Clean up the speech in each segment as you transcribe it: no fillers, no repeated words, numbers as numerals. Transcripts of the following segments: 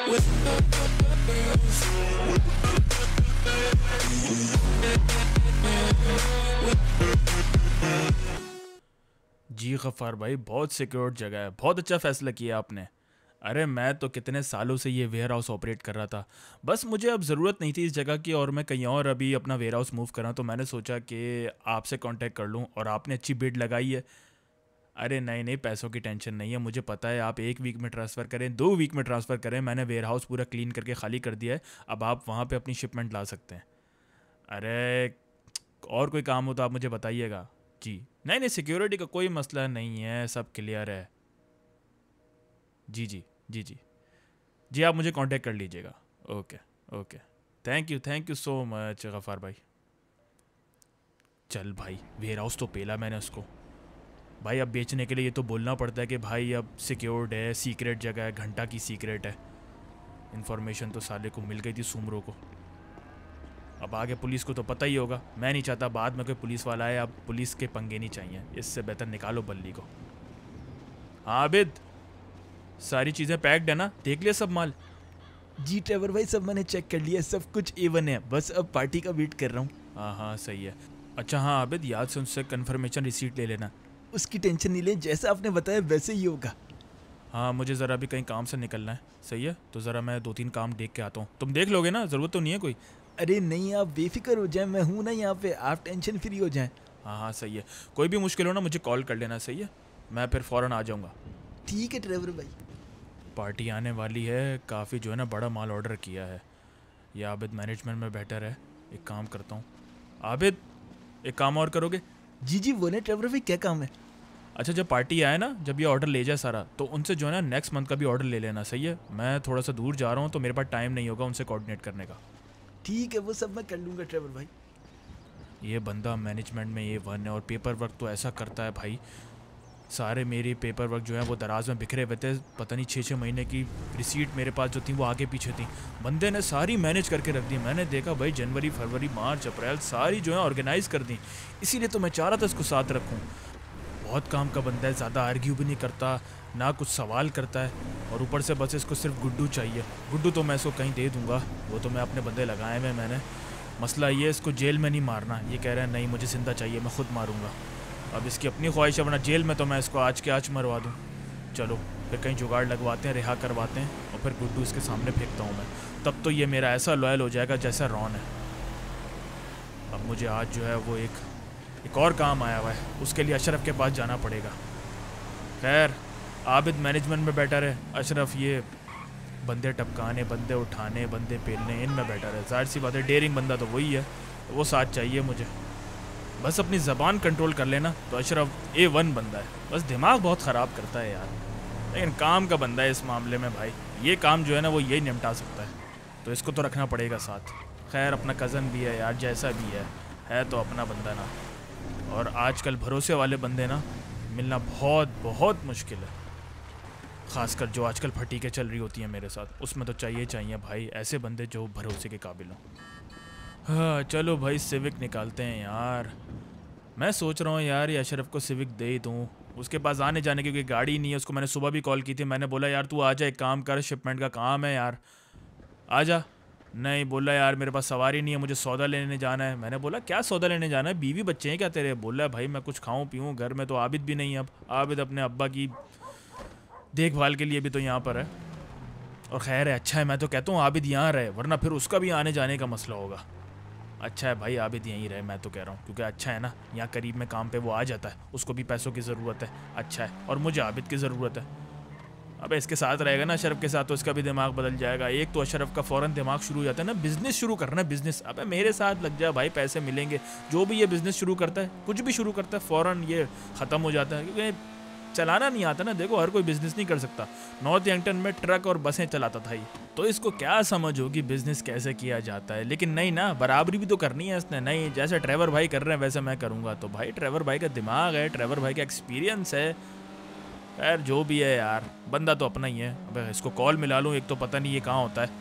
जी गफ़ार भाई, बहुत सिक्योर जगह है, बहुत अच्छा फ़ैसला किया आपने। अरे मैं तो कितने सालों से ये वेयर हाउस ऑपरेट कर रहा था, बस मुझे अब ज़रूरत नहीं थी इस जगह की और मैं कहीं और अभी अपना वेयर हाउस मूव कर रहा हूँ, तो मैंने सोचा कि आपसे कांटेक्ट कर लूँ और आपने अच्छी बिड लगाई है। अरे नहीं नहीं, पैसों की टेंशन नहीं है, मुझे पता है आप 1 वीक में ट्रांसफ़र करें, 2 वीक में ट्रांसफ़र करें, मैंने वेयर हाउस पूरा क्लीन करके खाली कर दिया है। अब आप वहाँ पर अपनी शिपमेंट ला सकते हैं। अरे और कोई काम हो तो आप मुझे बताइएगा। जी नहीं नहीं, सिक्योरिटी का कोई मसला नहीं है, सब क्लियर है। जी जी जी जी जी, आप मुझे कांटेक्ट कर लीजिएगा। Okay okay, thank you so much Gaffar भाई। चल भाई, वेयर हाउस तो पेला मैंने उसको। भाई अब बेचने के लिए ये तो बोलना पड़ता है कि भाई अब सिक्योर्ड है, सीक्रेट जगह है, घंटा की सीक्रेट है। इन्फॉर्मेशन तो साले को मिल गई थी, सुमरो को। अब आगे पुलिस को तो पता ही होगा, मैं नहीं चाहता बाद में कोई पुलिस वाला आए। अब पुलिस के पंगे नहीं चाहिए, इससे बेहतर निकालो बल्ली को। हाँ आबिद, सारी चीज़ें पैक्ड है ना? देख लिया सब माल? जी ट्रेवर भाई, सब मैंने चेक कर लिया, सब कुछ A1 है, बस अब पार्टी का वेट कर रहा हूँ। हाँ हाँ सही है। अच्छा हाँ आबिद, याद से उनसे कन्फर्मेशन रिसीट ले लेना। उसकी टेंशन नहीं लें, जैसा आपने बताया वैसे ही होगा। हाँ मुझे ज़रा अभी कहीं काम से निकलना है। सही है, तो ज़रा मैं 2-3 काम देख के आता हूँ। तुम देख लोगे ना? ज़रूरत तो नहीं है कोई? अरे नहीं, आप बेफिक्र हो जाएं, मैं हूँ ना यहाँ पे, आप टेंशन फ्री हो जाएं। हाँ हाँ सही है, कोई भी मुश्किल हो ना मुझे कॉल कर लेना। सही है, मैं फिर फ़ौरन आ जाऊँगा। ठीक है ट्रेवर भाई। पार्टी आने वाली है, काफ़ी जो है ना बड़ा माल ऑर्डर किया है। ये आबिद मैनेजमेंट में बेटर है। एक काम करता हूँ आबिद, एक काम और करोगे? जी जी बोले ट्रेवर भाई, क्या काम है? अच्छा जब पार्टी आए ना, जब ये ऑर्डर ले जाए सारा, तो उनसे जो है ना नेक्स्ट मंथ का भी ऑर्डर ले लेना। सही है, मैं थोड़ा सा दूर जा रहा हूँ तो मेरे पास टाइम नहीं होगा उनसे कोऑर्डिनेट करने का। ठीक है, वो सब मैं कर लूँगा ट्रेवर भाई। ये बंदा मैनेजमेंट में A1 है और पेपर वर्क तो ऐसा करता है भाई। सारे मेरे पेपर वर्क जो है वो दराज में बिखरे हुए थे, पता नहीं 6-6 महीने की रिसीट मेरे पास जो थी वो आगे पीछे थी। बंदे ने सारी मैनेज करके रख दी। मैंने देखा भाई जनवरी फरवरी मार्च अप्रैल सारी जो है ऑर्गेनाइज़ कर दी। इसीलिए तो मैं चाह रहा था इसको साथ रखूँ। बहुत काम का बंदा है, ज़्यादा आर्ग्यू भी नहीं करता, ना कुछ सवाल करता है, और ऊपर से बस इसको सिर्फ गुड्डू चाहिए। गुड्डू तो मैं इसको कहीं दे दूँगा, वो तो मैं अपने बंदे लगाए हुए मैंने। मसला ये है इसको जेल में नहीं मारना। ये कह रहा है नहीं मुझे जिंदा चाहिए, मैं खुद मारूंगा। अब इसकी अपनी ख्वाहिश है, वरना जेल में तो मैं इसको आज के आज मरवा दूँ। चलो फिर कहीं जुगाड़ लगवाते हैं, रिहा करवाते हैं और फिर गुड्डू इसके सामने फेंकता हूँ मैं। तब तो ये मेरा ऐसा लॉयल हो जाएगा जैसा रॉन है। अब मुझे आज जो है वो एक और काम आया हुआ है, उसके लिए अशरफ के पास जाना पड़ेगा। खैर आबिद मैनेजमेंट में बेटर है, अशरफ ये बंदे टपकाने, बंदे उठाने, बंदे पेलने, इनमें बेटर है। जाहिर सी बात है डेयरिंग बंदा तो वही है, तो वो साथ चाहिए मुझे। बस अपनी ज़बान कंट्रोल कर लेना तो अशरफ A1 बंदा है। बस दिमाग बहुत ख़राब करता है यार, लेकिन काम का बंदा है इस मामले में भाई। ये काम जो है ना वो यही निपटा सकता है, तो इसको तो रखना पड़ेगा साथ। खैर अपना कज़न भी है यार, जैसा भी है तो अपना बंदा ना। और आजकल भरोसे वाले बंदे ना मिलना बहुत बहुत मुश्किल है, ख़ासकर जो आजकल फटीकें चल रही होती हैं मेरे साथ, उसमें तो चाहिए भाई ऐसे बंदे जो भरोसे के काबिल हों। हाँ चलो भाई, सिविक निकालते हैं यार। मैं सोच रहा हूँ यार ये अशरफ को सिविक दे ही दूँ, उसके पास आने जाने की कोई गाड़ी नहीं है। उसको मैंने सुबह भी कॉल की थी, मैंने बोला यार तू आ जा, एक काम कर, शिपमेंट का काम है यार, आ जा। नहीं, बोला यार मेरे पास सवारी नहीं है, मुझे सौदा लेने जाना है। मैंने बोला क्या सौदा लेने जाना है, बीवी बच्चे हैं क्या तेरे? बोला भाई मैं कुछ खाऊं पीऊं, घर में तो आबिद भी नहीं है। अब आबिद अपने अब्बा की देखभाल के लिए भी तो यहाँ पर है। और खैर है, अच्छा है, मैं तो कहता हूँ आबिद यहाँ रहे, वरना फिर उसका भी आने जाने का मसला होगा। अच्छा है भाई आबिद यहीं रहे, मैं तो कह रहा हूँ, क्योंकि अच्छा है ना, यहाँ करीब में काम पे वो आ जाता है, उसको भी पैसों की ज़रूरत है। अच्छा है, और मुझे आबिद की ज़रूरत है। अब इसके साथ रहेगा ना अशरफ के साथ, तो इसका भी दिमाग बदल जाएगा। एक तो अशरफ का फ़ौरन दिमाग शुरू हो जाता है ना, बिज़नेस शुरू करना है, बिज़नेस। अबे मेरे साथ लग जा भाई, पैसे मिलेंगे। जो भी ये बिज़नेस शुरू करता है, कुछ भी शुरू करता है, फ़ौरन ये ख़त्म हो जाता है, क्योंकि चलाना नहीं आता ना। देखो हर कोई बिज़नेस नहीं कर सकता। नॉर्थ एंगटन में ट्रक और बसें चलाता था ये, तो इसको क्या समझ होगी बिज़नेस कैसे किया जाता है। लेकिन नहीं ना, बराबरी भी तो करनी है इसने। नहीं, जैसे ट्रेवर भाई कर रहे हैं वैसे मैं करूँगा। तो भाई ट्रेवर भाई का दिमाग है, ट्रेवर भाई का एक्सपीरियंस है। यार जो भी है यार, बंदा तो अपना ही है। अब इसको कॉल मिला लूँ, एक तो पता नहीं ये कहाँ होता है।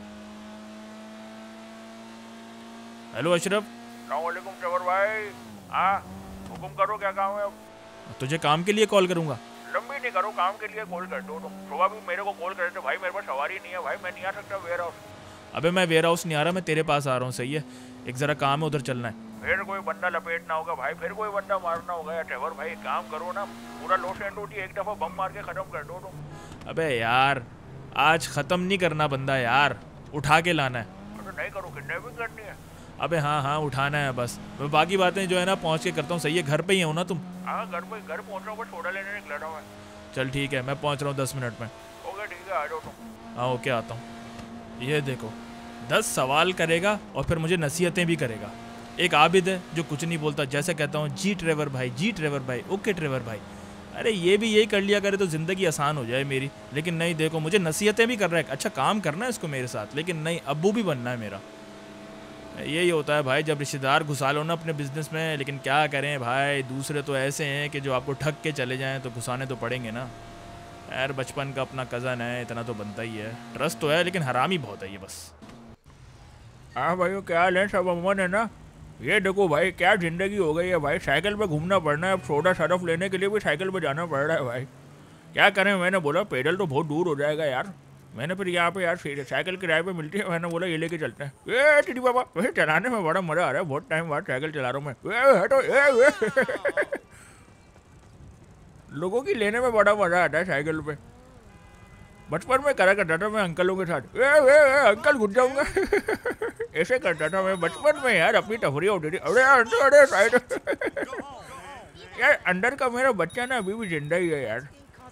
हेलो अशरफ। अस्सलामुअलैकुम ट्रेवर भाई। हाँ हुक्म करो, क्या काम है? तुझे काम के लिए कॉल करूँगा। खत्म भी नहीं करो काम के लिए कॉल कर दो तुम। सुबह भी मेरे को कॉल करे थे भाई मेरे पास सवारी नहीं है भाई, मैं नहीं आ सकता वेयर हाउस। अबे मैं वेयर हाउस नहीं आ रहा, मैं तेरे पास आ रहा हूँ, सही है? एक ज़रा काम है, उधर चलना है। फिर कोई बंदा लपेटना होगा भाई, फिर कोई बंदा मारना होगा यार। ट्रेवर भाई एक काम करो ना, पूरा लॉस एंटोटी एक दफा बम मार के खत्म कर दो तुम। अबे यार आज ख़त्म नहीं करना बंदा यार, उठा के लाना है। अरे नहीं करो, किडनैपिंग करनी है। अबे हाँ हाँ उठाना है बस, मैं बाकी बातें जो है ना पहुँच के करता हूँ, सही है? घर पे ही हो ना तुम? हाँ घर पहुँच रहा हूँ, बस सोडा लेने निकला था मैं। चल ठीक है, मैं पहुँच रहा हूँ 10 मिनट में। ओके ठीक है, आ जाओ तुम। हाँ ओके आता हूँ। ये देखो 10 सवाल करेगा और फिर मुझे नसीहतें भी करेगा। एक आबिद है जो कुछ नहीं बोलता, जैसे कहता हूँ जी ट्रेवर भाई, जी ट्रेवर भाई, ओके ट्रेवर भाई। अरे ये भी यही कर लिया करे तो ज़िंदगी आसान हो जाए मेरी, लेकिन नहीं, देखो मुझे नसीहतें भी कर रहा है। अच्छा काम करना है इसको मेरे साथ, लेकिन नहीं, अब्बू भी बनना है मेरा। यही होता है भाई जब रिश्तेदार घुसा लो ना अपने बिजनेस में, लेकिन क्या करें भाई, दूसरे तो ऐसे हैं कि जो आपको ठग के चले जाएं तो घुसाने तो पड़ेंगे ना यार। बचपन का अपना कज़न है, इतना तो बनता ही है। ट्रस्ट तो है लेकिन हरामी बहुत है ये बस। हाँ भाई क्या हाल है, सब अमन है ना? ये देखो भाई क्या ज़िंदगी हो गई है भाई, साइकिल पे घूमना पड़ना है। अब सोडा सरफ लेने के लिए भी साइकिल पे जाना पड़ रहा है भाई। क्या करें, मैंने बोला पैदल तो बहुत दूर हो जाएगा यार। मैंने फिर यहाँ पे यार साइकिल किराए पे मिलती है, मैंने बोला ये लेके चलते हैं। ए टिडी बाबा, वैसे चलाने में बड़ा मज़ा आ रहा है, बहुत टाइम बाद साइकिल चला रहा हूँ मैं। हटो लोगों की लेने में बड़ा मज़ा आता है साइकिल पे। बचपन में करा करता था मैं अंकलों के साथ, अंकल घुस जाऊंगा ऐसे करता था मैं बचपन में यार, अपनी टफरियाँ होती थी। अरे साइड यार, अंदर का मेरा बच्चा ना अभी भी जिंदा ही है यार।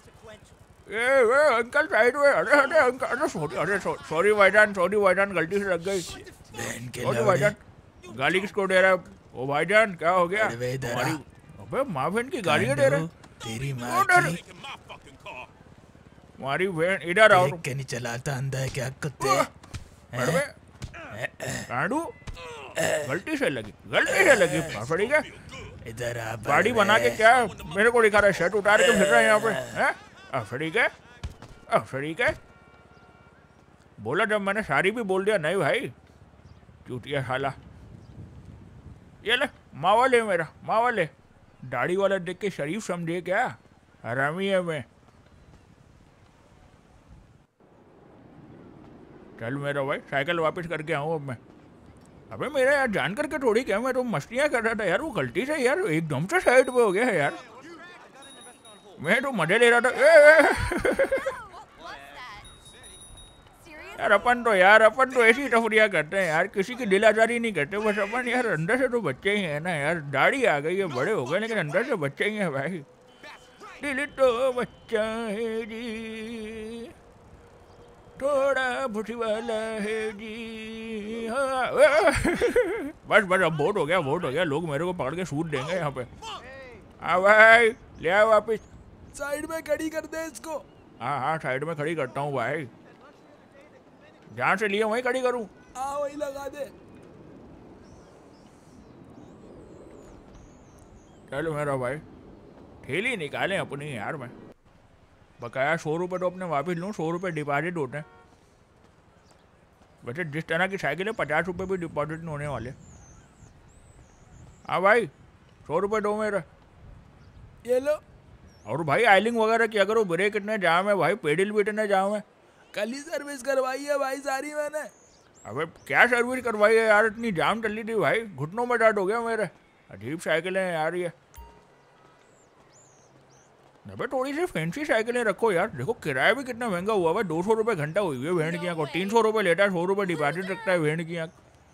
अंकल साइड में, अरे अंकल, अरे सॉरी भाईजान, सॉरी भाईजान, गलती से लग गई। सॉरी भाईजान, गाली किसको दे रहा है? ओ भाईजान क्या हो गया? अबे माँ बहन की गालियाँ दे रहे? तेरी माँ की हमारी बहन, इधर आओ। के नहीं चलाता अंधा है क्या कुत्ते? कांडू गलती से लगी ठीक है। इधर आ, गाड़ी बना के क्या मेरे को दिखा रहा है, शर्ट उतार के फिर रहा है यहाँ पे? ठीक है बोला जब मैंने सारी भी बोल दिया। नहीं भाई चूतिया साला। ये ले मावा ले, मेरा मावा ले। दाढ़ी वाला देख के शरीफ समझे क्या? हरामी है मैं। चल मेरा भाई साइकिल वापस करके आऊँ अब मैं। अबे मेरा यार जान करके थोड़ी क्या, मैं तो मस्तियाँ कर रहा था यार, वो गलती से यार एकदम से साइड पे हो गया है यार। मैं तो मजे ले रहा था। यार अपन तो ऐसी टफरियाँ करते हैं यार, किसी की दिल आजारी नहीं करते बस अपन यार। अंदर से तो बच्चे ही हैं ना यार, दाढ़ी आ गई है, बड़े हो गए, लेकिन अंदर से बच्चे ही हैं भाई। दिल तो बच्चा है जी, थोड़ा भूठी वाला है जी। हाँ बस अब वोट हो गया, लोग मेरे को पकड़ के सूट देंगे यहाँ पे। हाँ भाई ले आओ वापिस। साइड में खड़ी कर दे इसको। हाँ साइड में खड़ी करता हूँ भाई, जहाँ से लिए वहीं खड़ी करूँ। हाँ वही लगा दे। चलो मेरा भाई, ठेली निकालें अपनी यार। मैं बकाया 100 रुपये तो अपने वापस लूँ, 100 रुपये डिपॉजिट होते हैं। वैसे जिस तरह की साइकिल है 50 रुपये भी डिपॉजिट नहीं होने वाले। हाँ भाई 100 रुपये दो मेरा, ये लो। और भाई आइलिंग वगैरह क्या करो, ब्रेक इतने जाम है भाई, पेडल भी इतने जाम है। कल ही सर्विस करवाई है भाई सारी मैंने। अबे क्या सर्विस करवाई है यार, इतनी जाम चल रही थी भाई, घुटनों में दर्द हो गया मेरे। अजीब साइकिलें हैं यार ये। अबे थोड़ी सी फैंसी साइकिलें रखो यार। देखो किराया भी कितना महंगा हुआ है, 200 रुपये घंटा हुई है भेड़ की आँख, और 300 रुपये लेता है, 100 रुपये डिपॉजिट रखता है भेड़ की आँख।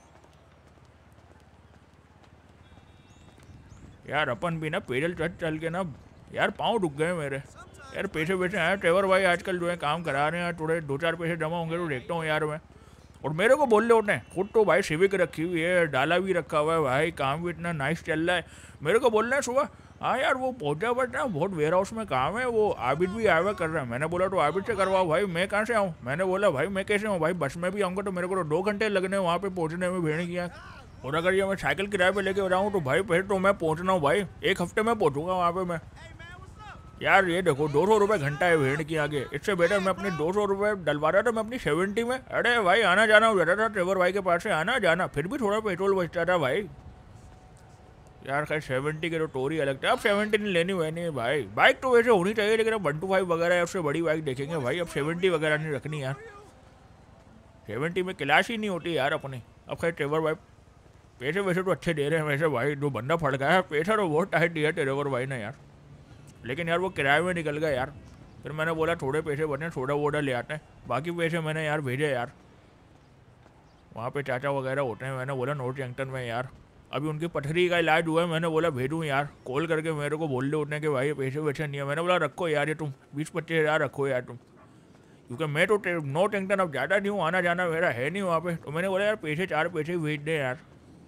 यार अपन भी ना पेडल चल के ना यार पाँव रुक गए मेरे यार। पैसे आए ट्रेवर भाई आजकल जो है काम करा रहे हैं, थोड़े 2-4 पैसे जमा होंगे तो देखता हूँ यार मैं। और मेरे को बोल रहे होते हैं, खुद तो भाई सिविक रखी हुई है, डाला भी रखा हुआ है भाई, काम भी इतना नाइस चल रहा है। मेरे को बोल रहे हैं सुबह, हाँ यार वो पहुँचा बट ना बहुत वेयर हाउस में काम है, वो आबिद भी आया कर रहा है। मैंने बोला तो आबिद से करवाओ भाई, मैं कहाँ से आऊँ? मैंने बोला भाई मैं कैसे हूँ भाई, बस में भी आऊँगा तो मेरे को तो 2 घंटे लगने वहाँ पे पहुँचने में भेड़ की आँख। और अगर ये मैं साइकिल किराए पे लेके जाऊँ तो भाई फिर तो मैं पहुँचना हूँ भाई, 1 हफ्ते में पहुँचूँगा वहाँ पे मैं। यार ये देखो 200 रुपये घंटा है भेड़ की आगे, इससे बेटर मैं अपने 200 रुपये डलवा रहा था मैं अपनी 70 में। अरे भाई आना जाना हो जाता था ट्रेवर भाई के पास से, आना जाना, फिर भी थोड़ा पेट्रोल बचता था भाई। यार खैर 70 के तो टोरी अलग था, अब 70 नहीं लेनी हुई नहीं भाई। बाइक तो वैसे होनी चाहिए, लेकिन अब 125 वगैरह है, उससे बड़ी बाइक देखेंगे भाई। अब 70 वगैरह नहीं रखनी यार, 70 में क्लास ही नहीं होती यार अपनी। अब खैर ट्रेवर भाई पैसे वैसे तो अच्छे दे रहे हैं वैसे भाई, जो बंदा फड़का है पैसा तो बहुत टाइट दिया ट्रेवर भाई ने यार, लेकिन यार वो किराए में निकल गया यार। फिर मैंने बोला थोड़े पैसे बने, सोडा वोडा ले आते हैं, बाकी पैसे मैंने यार भेजे यार। वहाँ पे चाचा वगैरह होते हैं, मैंने बोला नॉर्थ जंक्शन में यार अभी उनकी पथरी का इलाज हुआ है, मैंने बोला भेजूँ यार, कॉल करके मेरे को बोल दो उठने के भाई पैसे वैसे नहीं है। मैंने बोला रखो यार ये तुम 20-25 हज़ार रखो यार तुम, क्योंकि मैं तो नॉर्थ जंक्शन अब ज़्यादा नहीं हूँ, आना जाना मेरा है नहीं वहाँ पे। तो मैंने बोला यार पैसे 4 पैसे भेज दे यार।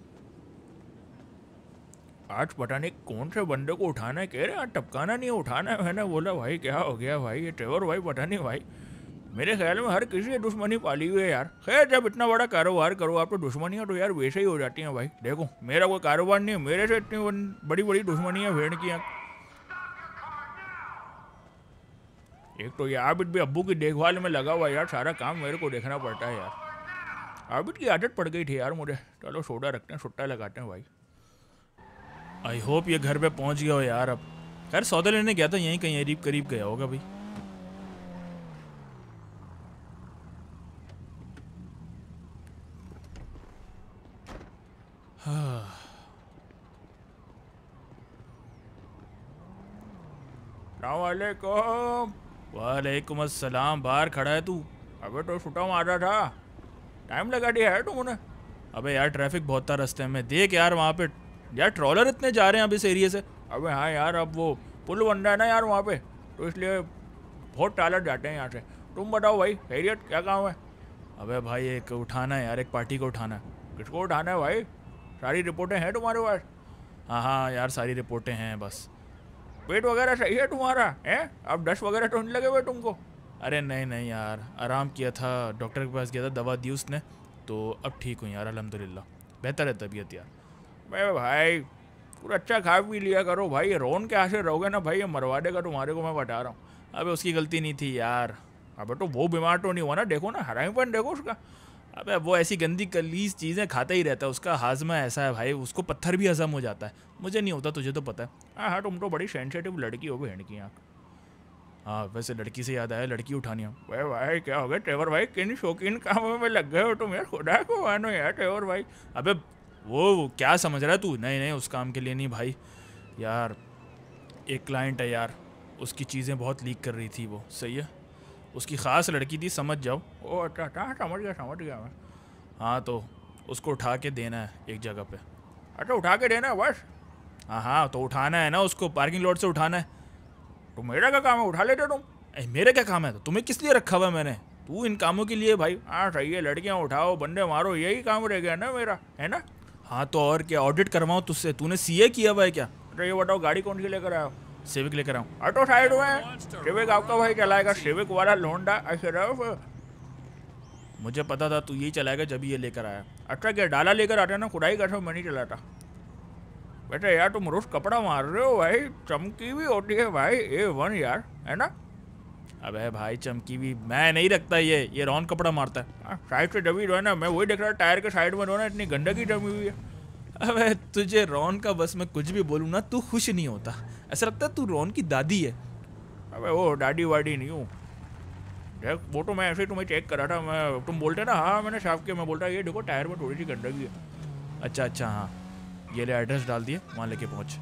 आज पता नहीं कौन से बंदे को उठाना है, कह रहे यार टपकाना नहीं है उठाना है। मैंने बोला भाई क्या हो गया भाई, ये ट्रेवर भाई पता नहीं भाई, मेरे ख्याल में हर किसी से दुश्मनी पाली हुई है यार। खैर जब इतना बड़ा कारोबार करो आप तो दुश्मनियाँ तो यार वैसे ही हो जाती हैं भाई। देखो मेरा कोई कारोबार नहीं है, मेरे से इतनी बड़ी बड़ी दुश्मनियाँ भेड़ की। एक तो ये आबिद भी अब्बू की देखभाल में लगा हुआ यार, सारा काम मेरे को देखना पड़ता है यार। आबिद की आदत पड़ गई थी यार मुझे। चलो सोडा रखते हैं, सुट्टा लगाते हैं भाई। आई होप ये घर पे पहुंच गया हो यार। अब खैर सौदा लेने गया था, यहीं कहीं करीब करीब गया होगा भाई। अस्सलामुअलैकुम। वालेकुम अस्सलाम। बाहर खड़ा है तू? अबे तो छुट्टा मारा था, टाइम लगा दिया है तुमने। अबे यार ट्रैफिक बहुत था रास्ते में, देख यार वहाँ पे यार ट्रॉलर इतने जा रहे हैं अब इस एरिया से। अबे हाँ यार अब वो पुल बन रहा है ना यार वहाँ पे, तो इसलिए बहुत टालर जाते हैं यहाँ से। तुम बताओ भाई खैरियत, क्या काम है? अबे भाई एक उठाना है यार, एक पार्टी को उठाना है। किसको उठाना है भाई? सारी रिपोर्टें हैं तुम्हारे पास? हाँ हाँ यार सारी रिपोर्टें हैं बस। पेट वगैरह सही है तुम्हारा? है अब 10 वगैरह तो नहीं लगे हुए तुमको? अरे नहीं नहीं यार, आराम किया था, डॉक्टर के पास गया था, दवा दी उसने, तो अब ठीक हूँ यार अल्हम्दुलिल्लाह, बेहतर है तबीयत यार। मैं भाई पूरा अच्छा खा पी लिया करो भाई, ये रोन के आसे रहोगे ना भाई, ये मरवा देगा तुम्हारे को, मैं बता रहा हूँ। अबे उसकी गलती नहीं थी यार। अबे तो वो बीमार तो नहीं हुआ ना, देखो ना हरामीपन देखो उसका। अबे वो ऐसी गंदी कलीस चीज़ें खाता ही रहता है, उसका हाजमा ऐसा है भाई, उसको पत्थर भी हजम हो जाता है। मुझे नहीं होता, तुझे तो पता है। हाँ हाँ तुम तो बड़ी सेंसिटिव लड़की हो बहन की यहाँ। हाँ वैसे लड़की से याद आया, लड़की उठानी है। भाई भाई क्या हो गया ट्रेवर भाई, किन शौकीन कामों में लग गए हो तुम यार, खुदा को मानो यार ट्रेवर भाई। अबे वो क्या समझ रहा है तू? नहीं नहीं उस काम के लिए नहीं भाई यार, एक क्लाइंट है यार, उसकी चीज़ें बहुत लीक कर रही थी वो, सही है, उसकी ख़ास लड़की थी, समझ जाओ। ओ अच्छा अच्छा समझ गया मैं। हाँ तो उसको उठा के देना है एक जगह पे। अच्छा उठा के देना है बस? हाँ हाँ तो उठाना है ना उसको, पार्किंग लॉट से उठाना है। तो मेरा क्या काम है, उठा लेते तुम। मेरे क्या काम है? तो तुम्हें किस लिए रखा हुआ है मैंने? तू इन कामों के लिए भाई। हाँ सही है, लड़कियाँ उठाओ बंदे मारो, यही काम रह गया ना मेरा, है ना? हाँ तो और क्या, ऑडिट करवाऊँ तुझसे? तूने सीए किया हुआ है क्या? तो ये बताओ गाड़ी कौन सी लेकर आया? सिविक लेकर आऊँ? ऑटो साइड में, सिविक आपका भाई चलाएगा, सिविक वाला लोंडा ऐसे रहो। मुझे पता था तू यही चलाएगा जब ये लेकर आया। अच्छा क्या डाला लेकर आते ना, खुदाई का मैं नहीं चलाता। बेटे यार तुम रोज कपड़ा मार रहे हो भाई, चमकी भी होती है भाई A1 यार, है ना? अबे भाई चमकी भी मैं नहीं रखता, ये रॉन कपड़ा मारता है। साइड से जमी जो है ना, मैं वही देख रहा टायर के साइड में जो है ना इतनी गंदगी जमी हुई है। अबे तुझे रॉन का बस मैं कुछ भी बोलूँ ना तू खुश नहीं होता, ऐसा लगता है तू रॉन की दादी है। अबे वो दादी वाडी नहीं हूँ, देख वो तो मैं ऐसे ही तुम्हें चेक करा था, मैं तुम बोलते ना हाँ मैंने साफ किया, मैं बोलता ये देखो टायर में थोड़ी सी गंदगी है। अच्छा अच्छा हाँ, ये ले एड्रेस डाल दिए, वहाँ लेके पहुँच।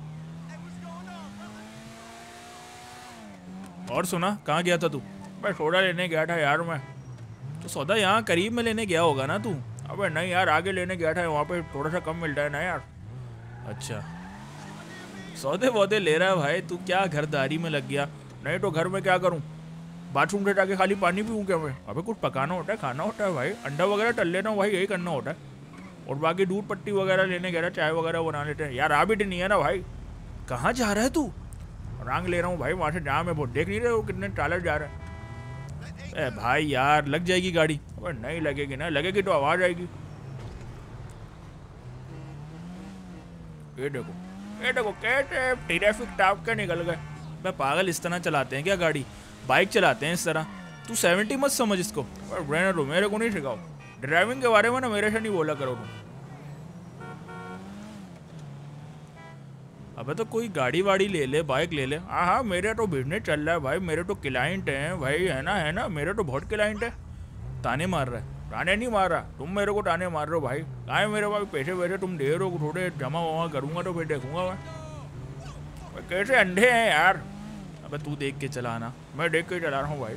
और सुना कहाँ गया था तू? मैं सोडा लेने गया था यार मैं। तो सौदा यहाँ करीब में लेने गया होगा ना तू? अबे नहीं यार आगे लेने गया था, वहाँ पे थोड़ा सा कम मिलता है ना यार। अच्छा सौदे वौदे ले रहा है भाई तू, क्या घरदारी में लग गया? नहीं तो घर में क्या करूँ, बाथरूम से जाके खाली पानी पीऊँ क्या मैं? अबे कुछ पकाना होता है, खाना होता है भाई, अंडा वगैरह तल लेना भाई, यही करना होता है। और बाकी दूध पत्ती वगैरह लेने गया था, चाय वगैरह बना लेते हैं यार। आबिद नहीं है ना भाई। कहाँ जा रहा है तू? रंग ले रहा हूँ भाई, वहाँ से जाम है बहुत, देख नहीं रहे हो कितने ट्रालर जा रहे हैं। ए भाई यार लग जाएगी गाड़ी। अबे नहीं लगेगी ना, लगेगी तो आवाज़ आएगी। ये देखो कैसे ट्रैफिक टाप के निकल गए। मैं पागल इस तरह चलाते हैं क्या गाड़ी? बाइक चलाते हैं इस तरह? तू 70 मत समझ इसको। रहने दो, मेरे को नहीं सिखाओ ड्राइविंग के बारे में ना, मेरे से नहीं बोला करो तुम। अबे तो कोई गाड़ी वाड़ी ले ले, बाइक ले ले। हाँ हाँ, मेरे तो बिजनेस चल रहा है भाई, मेरे तो क्लाइंट हैं भाई, है ना, मेरे तो बहुत क्लाइंट है। ताने मार रहा है। ताने नहीं मार रहा, तुम मेरे को ताने मार रहे हो भाई। कहाँ है मेरे पास पैसे वैसे, तुम दे रहे हो, थोड़े जमा वमा करूँगा तो फिर देखूंगा मैं कैसे अंधे हैं यार। अबे तू देख के चलाना। मैं देख के चला रहा हूँ भाई।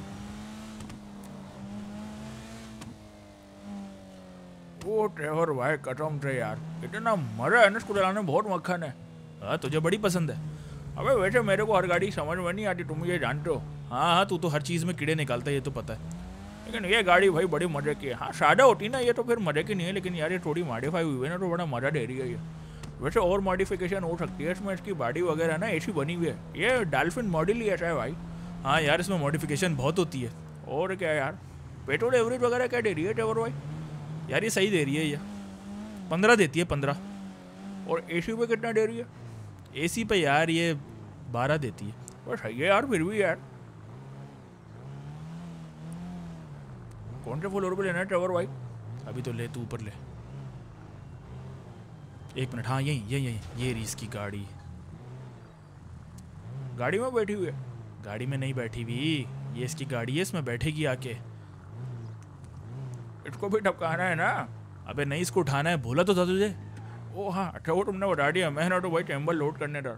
वो ड्राइवर भाई कसम से यार, इतना मजा है ना इसको चलाने में, बहुत मक्खन है। हाँ तुझे बड़ी पसंद है। अबे वैसे मेरे को हर गाड़ी समझ में नहीं आती, तुम ये जानते हो। हाँ हाँ, तू तो हर चीज़ में कीड़े निकालता है, ये तो पता है। लेकिन ये गाड़ी भाई बड़ी मजे की है। हाँ सादा होती ना ये तो फिर मजे की नहीं है, लेकिन यार ये थोड़ी मॉडिफाई हुई है ना, तो बड़ा मजा दे रही है ये। वैसे और मॉडिफिकेशन हो सकती है इसमें, इसकी बॉडी वगैरह ना ऐसी बनी हुई है, ये डॉल्फिन मॉडल ही ऐसा है भाई। हाँ यार, इसमें मॉडिफिकेशन बहुत होती है। और क्या यार, पेट्रोल एवरेज वगैरह क्या दे रही है ड्राइवर भाई? यार ये सही दे रही है, ये 15 देती है, 15। और एसी पे कितना दे रही है? एसी पे यार ये 12 देती है। बस सही है यार, फिर भी यार। कौन से फ्लोर पे लेना है ड्राइवर भाई? अभी तो ले, तू ऊपर ले। 1 मिनट। हाँ यही ये रही इसकी गाड़ी। गाड़ी में बैठी हुई है? गाड़ी में नहीं बैठी हुई, ये इसकी गाड़ी है, इसमें बैठेगी आके। इसको भी टपकाना है ना? अबे नहीं, इसको उठाना है, बोला तो था तुझे। ओ हाँ अच्छा, वो तुमने बता दिया, मैं ना तो भाई चैम्बर लोड करने था।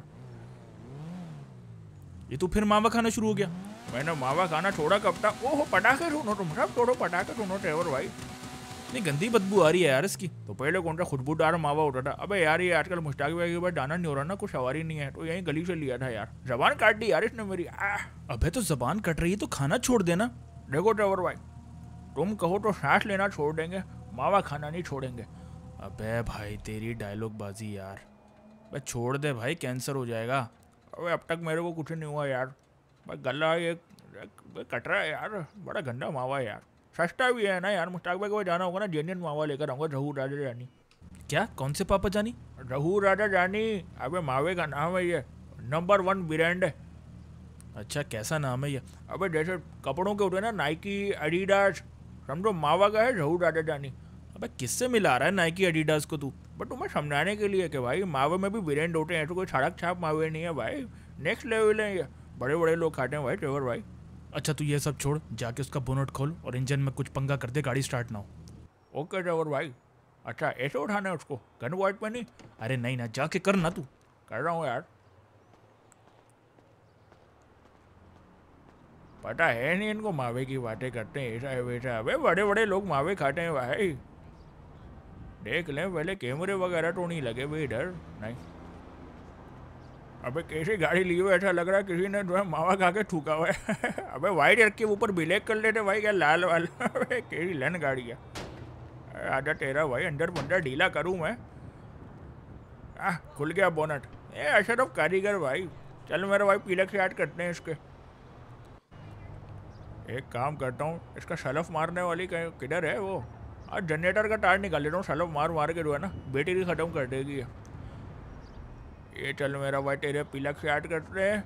ये तू फिर मावा खाना शुरू हो गया। मैंने मावा खाना छोड़ा कब था? ओहो पटाखे सुनो, तुम सब छोड़ो पटाखे सुनो ड्राइवर भाई। नहीं, गंदी बदबू आ रही है यार इसकी। तो पहले कौन सा खुशबूदार मावा होता था। अबे यार ये आजकल मुश्ताक भाई के पास जाना नहीं हो रहा ना, कुछ सवारी नहीं है, तो यहीं गली से लिया था यार। जबान काट दी यार इसने मेरी। अबे तो जबान कट रही है तो खाना छोड़ देना। देखो ड्राइवर भाई, तुम कहो तो सांस लेना छोड़ देंगे, मावा खाना नहीं छोड़ेंगे। अबे भाई तेरी डायलॉग बाजी यार। अबे छोड़ दे भाई, कैंसर हो जाएगा। अबे अब तक मेरे को कुछ नहीं हुआ यार, भाई गला ये कट रहा है यार, बड़ा गंदा मावा है यार। सस्ता भी है ना यार, मुश्ताक भाई को जाना होगा ना, जेन्युइन मावा लेकर आऊँगा, रहू राजा जानी। क्या? कौन से पापा जानी? रहू राजा जानी। अबे मावे का नाम है ये, नंबर 1 ब्रांड है। अच्छा, कैसा नाम है ये? अबे जैसे कपड़ों के होते हैं ना, नाइकी, एडिडास, समझो मावा का है रहू राजा जानी। अबे किससे मिला रहा है नाइकी एडिडास को तू? बट तुम्हें समझाने के लिए कि भाई मावे में भी ब्रांड होते हैं, तो कोई छाड़क छाप मावे नहीं है भाई, नेक्स्ट लेवल है ये, बड़े बड़े लोग खाते हैं भाई ड्राइवर भाई। अच्छा तू ये सब छोड़, जाके उसका बोनट खोल और इंजन में कुछ पंगा कर दे, गाड़ी स्टार्ट ना हो। ओके ड्राइवर भाई। अच्छा ऐसे उठाना है उसको, गन वाइट पे नहीं? अरे नहीं ना, जाके कर ना तू। कर रहा हूँ यार। पता है नहीं इनको, मावे की बातें करते हैं ऐसा है वैसा। अबे बड़े बड़े लोग मावे खाते हैं भाई, देख लें पहले, कैमरे वगैरह तो नहीं लगे भाई इधर, नहीं। अबे कैसी गाड़ी ली हुई, ऐसा लग रहा है किसी ने जो है मावा खा के थूका हुआ है। अबे वाइट रख के ऊपर ब्लैक कर लेते भाई, क्या लाल वाला। अबे कैसी लन गाड़ी है। आजा तेरा भाई, अंदर बंदर ढीला करूँ मैं। खुल गया बोनट। ए अशरफ कारीगर भाई, चल मेरा भाई पीलक से ऐड करते हैं इसके। एक काम करता हूँ, इसका सलफ मारने वाली किधर है वो? आज जनरेटर का तार निकाल लेता हूँ, सलफ मार मार के जो है ना बैटरी ख़त्म कर देगी ये। चल मेरा भाई तेरे पिलक से ऐड करते हैं।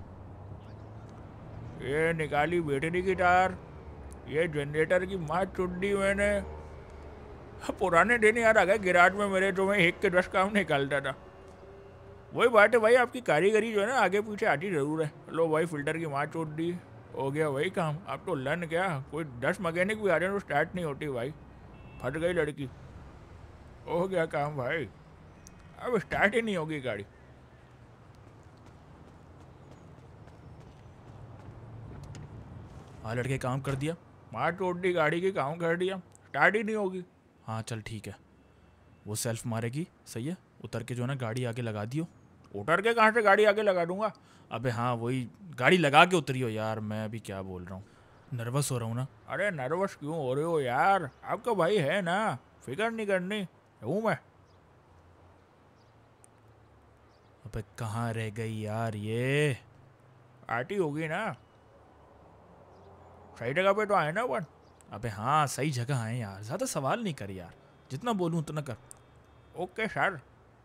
ये निकाली बैटरी की तार, ये जनरेटर की माँ चुट दी मैंने। पुराने दिन याद आ गए गिराज में मेरे, जो मैं 1 के 10 काम निकालता था। वही बात है भाई, आपकी कारीगरी जो है ना आगे पीछे आती ज़रूर है। लो भाई फिल्टर की माँ चोट दी, हो गया वही काम। अब तो लन क्या, कोई 10 मैकेनिक भी आ रहे हैं तो स्टार्ट नहीं होती भाई, फट गई लड़की, हो गया काम भाई। अब स्टार्ट ही नहीं होगी गाड़ी। हाँ लड़के, काम कर दिया। मार तोड़ दी गाड़ी की, काम कर दिया, स्टार्ट ही नहीं होगी। हाँ चल ठीक है, वो सेल्फ मारेगी, सही है। उतर के जो है ना गाड़ी आगे लगा दियो। उतर के कहाँ से गाड़ी आगे लगा दूंगा? अबे हाँ वही, गाड़ी लगा के उतरियो यार, मैं अभी क्या बोल रहा हूँ, नर्वस हो रहा हूँ ना। अरे नर्वस क्यों हो रहे हो यार, आपका भाई है ना, फिक्र नहीं करनी, हूँ मैं। अबे कहाँ रह गई यार ये? आती होगी ना, सही जगह पे तो आए ना अपन। अबे हाँ सही जगह है यार, ज़्यादा सवाल नहीं कर यार, जितना बोलूँ उतना कर। ओके सर,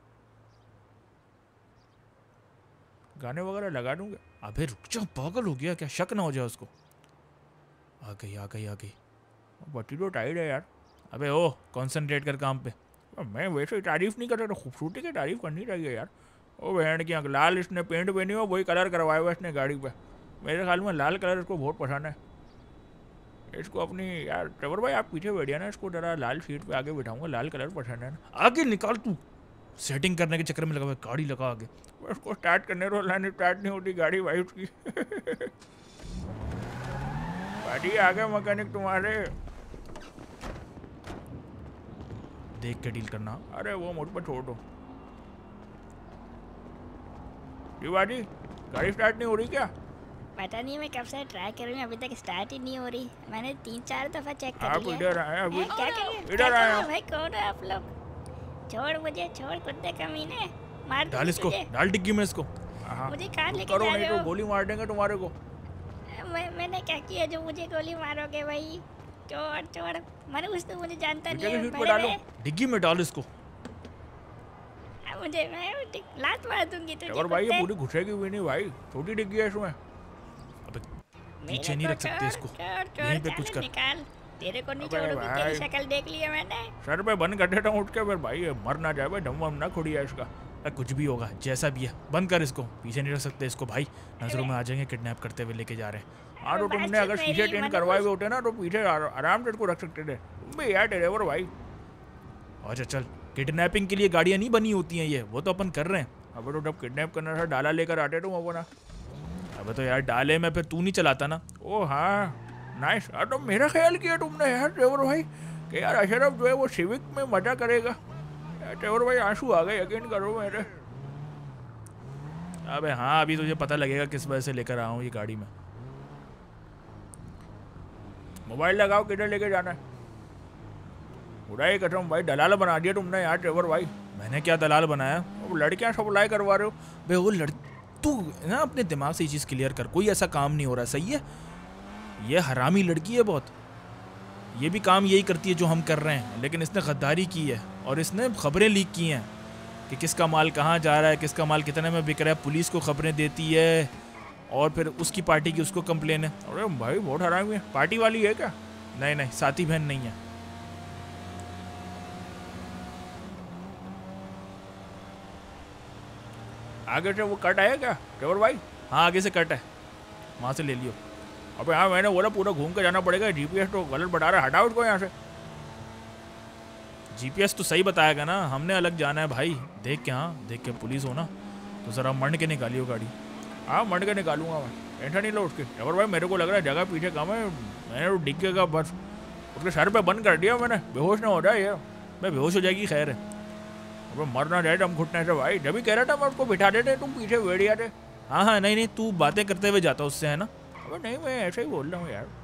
गाने वगैरह लगा दूंगा। अबे रुक जाओ, पागल हो गया क्या? शक ना हो जाए उसको। आ गई आ गई आ गई। बच्ची तो टाइट है यार। अबे ओ, कंसंट्रेट कर काम पे। मैं वैसे तारीफ नहीं कर रहा, खूबसूरती की तारीफ करनी चाहिए यार। ओ बहन की आँख, लाल इसने पेंट पहनी हो, वही कलर करवाया हुआ इसने गाड़ी पे। मेरे ख्याल में लाल कलर इसको बहुत पसंद है। इसको अपनी यार ट्रेवर भाई आप पीछे बैठिए ना, इसको जरा लाल सीट पे आगे बिठाऊंगा, लाल कलर पसंद है ना। आगे निकाल तू, सेटिंग करने के चक्कर में लगा हुआ है, गाड़ी लगा आगे। उसको स्टार्ट करने दो, लाने स्टार्ट नहीं होती गाड़ी भाई उसकी। भाई आ गए मैकेनिक तुम्हारे। देख के डील करना। अरे वो मुझ पर छोड़ दो। शिवाजी गाड़ी स्टार्ट नहीं हो रही क्या? पता नहीं, मैं कब से ट्राई कर रही हूँ, अभी तक स्टार्ट ही नहीं हो रही। मैंने 3-4 दफा चेक कर आप लिया। इधर आए अभी? हैं, क्या कर रहे हो? इधर क्या कर आए रहे हो हो? भाई, कौन है आप लोग? छोड़ मुझे, छोड़ कुत्ते कमीने, मार डाल दूंगी इसको, तुझे। डाल डिग्गी में इसको। हाँ, मुझे कहाँ लेके करो जा नहीं रहे तो हो? गोली मार देंगे तुम्हारे को। मैंने क्या किया जो मुझे गोली मारोगे भाई? छोड़ छोड़, मनोज तो मुझे जानता पीछे नहीं की है। सीट पे डालो। डिग्गी में डाल इसको। मुझे मैं लात मार दूंगी तुझे। और भाई ये कुत्ते। पूरी घुसेगी भी नहीं भाई, छोटी डिग्गी है इसमें। अबे मेरे पीछे नहीं को रख सकते छोड़, इसको, छोड़, छोड़, यहीं पे चाले कुछ कर। निकाल। तेरे को नहीं अबे छोड़ूंगी, भाई। तेरी शक्ल देख ली है मैंने। सर पे बंद कर देता हूँ उठ के, फिर भाई ये मर ना जाए भाई, दम वम ना खुड़ी है इसका। कुछ भी होगा, जैसा भी है बंद कर इसको, पीछे नहीं रख सकते इसको भाई, नजरों में आ जाएंगे, किडनैप करते हुए लेके जा रहे हैं। हाँ तो बात तुमने सुन अगर मेरी, शीशे चेंज मनोज। करवाए हुए होते ना तो पीछे आराम से इसको रख सकते थे। तुम भी यार ड्राइवर भाई। अच्छा चल, किडनैपिंग के लिए गाड़ियाँ नहीं बनी होती हैं ये, वो तो अपन कर रहे हैं। अबे तो जब किडनैप करना था डाला लेकर आते तुम अपना। अबे तो यार डाले में फिर तू नहीं चलाता ना। ओ हाँ नाइस। हाँ तो मेरा ख्याल किया तुमने यार ड्राइवर भाई कि यार अशरफ जो है वो सिविक में मजा करेगा। यार ड्राइवर भाई आंसू आ गए, यकीन करो मेरे। अबे हाँ, अभी तुझे पता लगेगा किस वजह से लेकर आया हूँ ये गाड़ी में। मोबाइल लगाओ, किधर लेके जाना है? बुराई कसम भाई, दलाल बना दिया तुमने यार ड्राइवर भाई। मैंने क्या दलाल बनाया? अब लड़कियां सप्लाई करवा रहे हो। बे वो तू ना अपने दिमाग से ये चीज़ क्लियर कर, कोई ऐसा काम नहीं हो रहा, सही है? ये हरामी लड़की है बहुत, ये भी काम यही करती है जो हम कर रहे हैं, लेकिन इसने गद्दारी की है और इसने खबरें लीक की हैं कि किसका माल कहाँ जा रहा है, किसका माल कितने में बिक रहा है, पुलिस को खबरें देती है और फिर उसकी पार्टी की उसको कंप्लेन है। अरे भाई बहुत हरामी है। पार्टी वाली है क्या? नहीं नहीं, साथी बहन नहीं है। आगे से वो कट आया क्या ड्राइवर भाई? हाँ आगे से कट है, वहाँ से ले लियो। अबे हाँ मैंने बोला पूरा घूम के जाना पड़ेगा, जीपीएस तो गलत बता रहा है, हटाओ उसको यहाँ से। जीपीएस तो सही बताएगा ना, हमने अलग जाना है भाई। देख के, हाँ देख के, पुलिस हो ना तो ज़रा मंड के निकालियो गाड़ी। हाँ मंड के निकालूंगा मैं, टेंशन नहीं लो उसकी। ड्राइवर भाई मेरे को लग रहा है जगह पीछे कम है, मैंने तो डिग्गेगा बस, उसके सर पे बंद कर दिया मैंने, बेहोश ना हो जाए ये। मैं बेहोश हो जाएगी, खैर है। अबे मर ना जाए दम घुटने से भाई, जब भी कह रहा था मैं उसको बिठा देते, तुम पीछे बैठ गया थे। हाँ हाँ, नहीं नहीं, तू बातें करते हुए जाता उससे, है ना? अबे नहीं मैं ऐसे ही बोल रहा हूँ यार।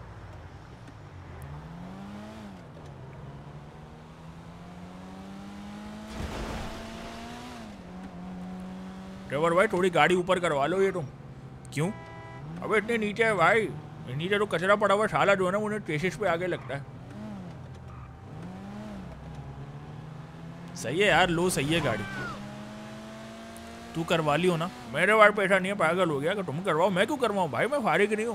ड्राइवर भाई थोड़ी गाड़ी ऊपर करवा लो ये तुम। क्यों? अबे इतने नीचे है भाई, नीचे तो कचरा पड़ा हुआ साला जो है ना मुझे ट्रेसिस पे आगे लगता है। सही है यार, लो सही है गाड़ी, तू करवा लियो ना। मेरे पास पैसा नहीं है, पागल हो गया कि तुम करवाओ, मैं क्यों करवाऊँ भाई, मैं फारिग नहीं हूँ।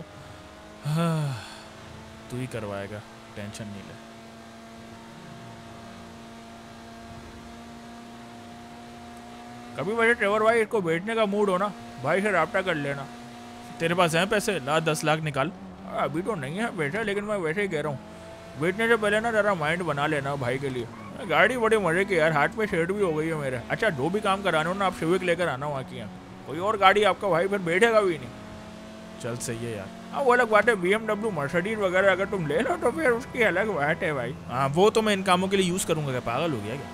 तू ही करवाएगा, टेंशन नहीं ले। कभी वैसे ड्राइवर भाई इसको बेचने का मूड हो ना, भाई से रब्ता कर लेना। तेरे पास हैं पैसे? ला 10 लाख निकाल। अभी तो नहीं है पैसा, लेकिन मैं वैसे ही कह रहा हूँ, बेचने से पहले ना ज़रा माइंड बना लेना भाई के लिए। गाड़ी बड़ी मजे की यार, हाथ पे शेड भी हो गई है मेरे। अच्छा जो भी काम कराने हो ना आप सिविक लेकर आना वहाँ की, कोई और गाड़ी आपका भाई फिर बैठेगा भी नहीं। चल सही है यार। हाँ वो अलग बात है, BMW मर्सिडीज वगैरह अगर तुम ले लो तो फिर उसकी अलग बात है भाई। हाँ वो तो मैं इन कामों के लिए यूज़ करूँगा, क्या पागल हो गया क्या?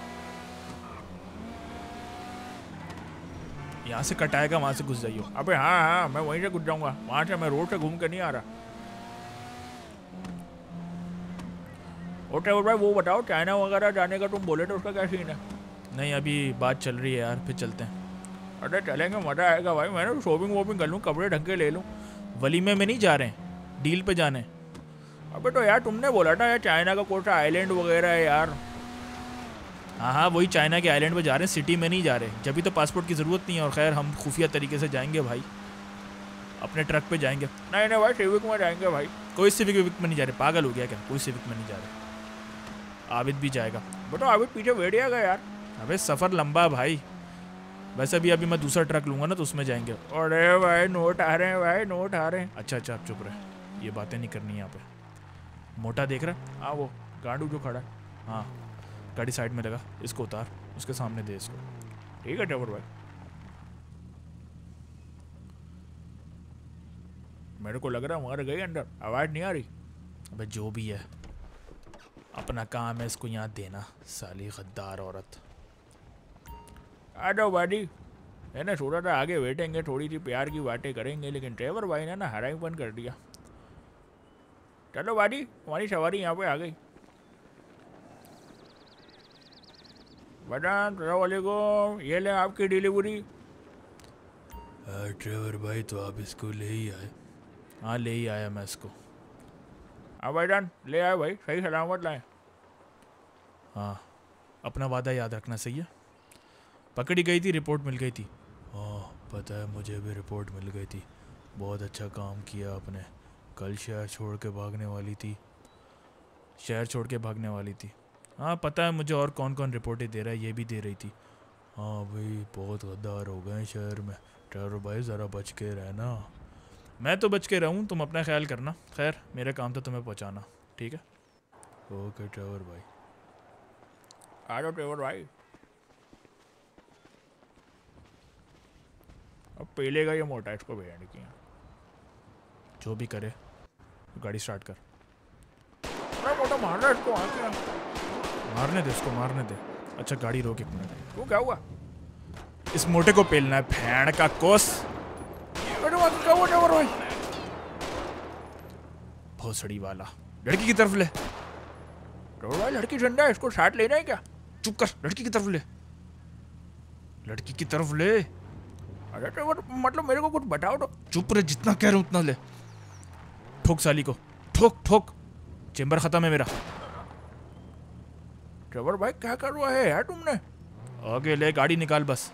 यहाँ से कटाएगा, वहाँ से घुस जाइयो। अबे हाँ हाँ मैं वहीं से घुस जाऊँगा, वहाँ से मैं रोड से घूम के नहीं आ रहा। और ड्राइवर भाई वो बताओ, चाइना वगैरह जाने का तुम बोले थे, उसका क्या सीन है? नहीं अभी बात चल रही है यार, फिर चलते हैं। अरे चलेंगे, मज़ा आएगा भाई। मैंने तो शॉपिंग वॉपिंग कर लूँ, कपड़े ढंग के ले लूँ। वलीमे में नहीं जा रहे हैं, डील पे जाने। अबे तो यार तुमने बोला था यार चाइना का कोई सा आइलैंड वगैरह है यार। हाँ हाँ, वही चाइना के आइलैंड पे जा रहे हैं, सिटी में नहीं जा रहे। जब भी तो पासपोर्ट की ज़रूरत नहीं है, और खैर हम खुफिया तरीके से जाएंगे भाई, अपने ट्रक पे जाएंगे। नहीं नहीं भाई सिविक में जाएंगे भाई। कोई सिविक विविक में नहीं जा रहे, पागल हो गया क्या? कोई सिविक में नहीं जा रहे। आबिद भी जाएगा। बताओ आबिद पीछे बैठ जाएगा यार। अबे सफ़र लंबा है भाई, वैसे भी अभी मैं दूसरा ट्रक लूँगा ना तो उसमें जाएंगे। अरे भाई नोट आ रहे हैं भाई, नोट आ रहे हैं। अच्छा अच्छा आप चुप रहे, ये बातें नहीं करनी यहाँ पे। मोटा देख रहा है? हाँ वो गांडू जो खड़ा है। हाँ गाड़ी साइड में लगा, इसको उतार, उसके सामने दे इसको। ठीक है ड्राइवर भाई। मेरे को लग रहा है वहाँ गई अंदर, आवाज़ नहीं आ रही। अबे जो भी है, अपना काम है इसको यहाँ देना, साली गद्दार औरत। आ जाओ बाजी। मैंने सोचा था आगे बैठेंगे, थोड़ी सी प्यार की बातें करेंगे, लेकिन ड्राइवर भाई ने ना हराईपन कर दिया। चलो बाजी, तुम्हारी सवारी यहाँ पे आ गई। बता वालेकुम, ये ले आपकी डिलीवरी। ड्राइवर भाई तो आप इसको ले ही आए? हाँ ले ही आया मैं इसको। हाँ भाईजान ले आए भाई, सही सलामत लाए। हाँ अपना वादा याद रखना, सही है? पकड़ी गई थी, रिपोर्ट मिल गई थी। हाँ पता है, मुझे भी रिपोर्ट मिल गई थी। बहुत अच्छा काम किया आपने। कल शहर छोड़ के भागने वाली थी, शहर छोड़ के भागने वाली थी। हाँ पता है मुझे, और कौन कौन रिपोर्टें दे रहा है ये भी दे रही थी। हाँ भाई बहुत गद्दार हो गए शहर में। ड्राइवर भाई ज़रा बच के रहना। मैं तो बच के रहूँ, तुम अपना ख्याल करना। खैर मेरा काम था तुम्हें पहुँचाना, ठीक है? ओके ड्राइवर भाई। आ जाओ ड्राइवर भाई। अब पहले का ये मोटा इसको भेजने की। जो भी करे गाड़ी स्टार्ट कर। अरे मोटा मार रहा है इसको, आ क्या? मारने दे उसको, मारने दे। अच्छा गाड़ी रोक एक मिनट। तू क्या हुआ? इस मोटे को पेलना है, भैंड का कोस। अरे वो क्या हुआ ड्राइवर भाई? भोसड़ी वाला, लड़की की तरफ ले। ड्राइवर भाई लड़की झंडा है, इसको साथ लेना है क्या? चुप कर, लड़की की तरफ ले, लड़की की तरफ ले। अरे ड्राइवर मतलब मेरे को कुछ बताओ तो। चुप रहे, जितना कह रहा हूँ उतना ले। ठोक साली को, ठोक ठोक। चेंबर खत्म है मेरा। ड्राइवर भाई क्या कर रहा है यार तुमने? आगे ले, गाड़ी निकाल बस।